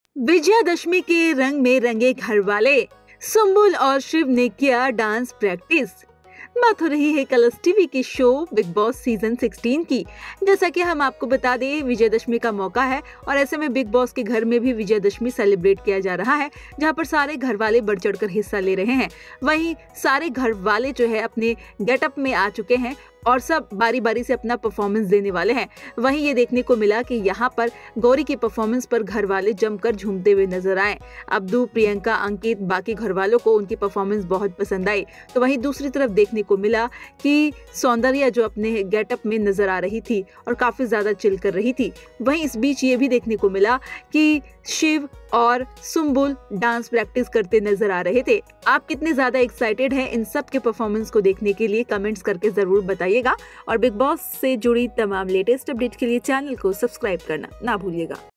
विजयादशमी के रंग में रंगे घर वाले, सुम्बुल और शिव ने किया डांस प्रैक्टिस। बात हो रही है कलर्स टीवी के शो बिग बॉस सीजन 16 की। जैसा कि हम आपको बता दें, विजयादशमी का मौका है और ऐसे में बिग बॉस के घर में भी विजयादशमी सेलिब्रेट किया जा रहा है, जहां पर सारे घर वाले बढ़ चढ़कर हिस्सा ले रहे हैं। वहीं सारे घर वाले जो है अपने गेटअप में आ चुके हैं और सब बारी बारी से अपना परफॉर्मेंस देने वाले हैं। वहीं ये देखने को मिला कि यहाँ पर गौरी के परफॉर्मेंस पर घर वाले जमकर झूमते हुए नजर आए। अब्दू, प्रियंका, अंकित, बाकी घर वालों को उनकी परफॉर्मेंस बहुत पसंद आई। तो वहीं दूसरी तरफ देखने को मिला कि सौंदर्या जो अपने गेटअप में नजर आ रही थी और काफी ज्यादा चिल कर रही थी। वहीं इस बीच ये भी देखने को मिला कि शिव और सुम्बुल डांस प्रैक्टिस करते नजर आ रहे थे। आप कितने ज्यादा एक्साइटेड हैं इन सब के परफॉर्मेंस को देखने के लिए, कमेंट्स करके जरूर बताइएगा। और बिग बॉस से जुड़ी तमाम लेटेस्ट अपडेट के लिए चैनल को सब्सक्राइब करना ना भूलिएगा।